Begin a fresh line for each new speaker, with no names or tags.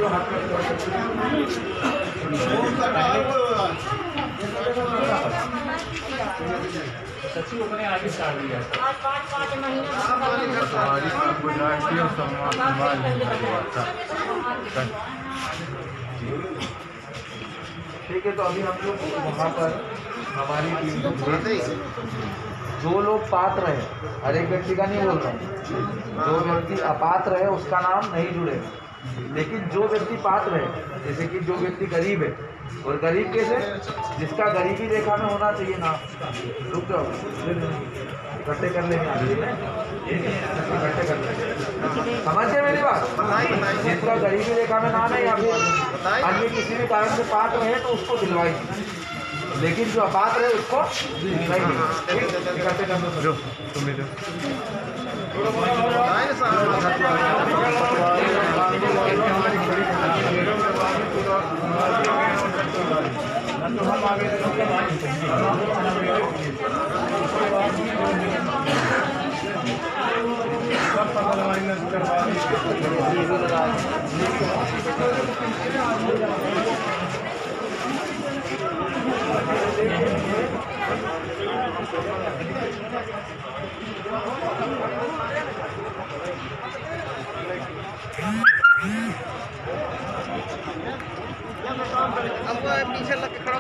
सचिव अपने आगे स्टार्ट दिया
ठीक है। तो अभी हम लोग वहाँ पर हमारी टीम को जो लोग पात्र हैं, हर एक व्यक्ति का नहीं बोल रहा हूँ, जो व्यक्ति अपात्र है उसका नाम नहीं जुड़ेगा, लेकिन जो व्यक्ति पात्र है, जैसे कि जो व्यक्ति गरीब है, और गरीब कैसे, जिसका गरीबी रेखा में होना चाहिए नाम, रुक जाओ इकट्ठे कर लेंगे, इकट्ठे कर लेंगे, समझिए मेरी बात। जिसका गरीबी रेखा में नाम है या फिर अन्य किसी भी कारण से पात्र है तो उसको दिलवाइए, लेकिन जो अपात्र है उसको नहीं। इकट्ठे कर लो तुम्हें तो हम आगे
अब पीछे लग के खड़ा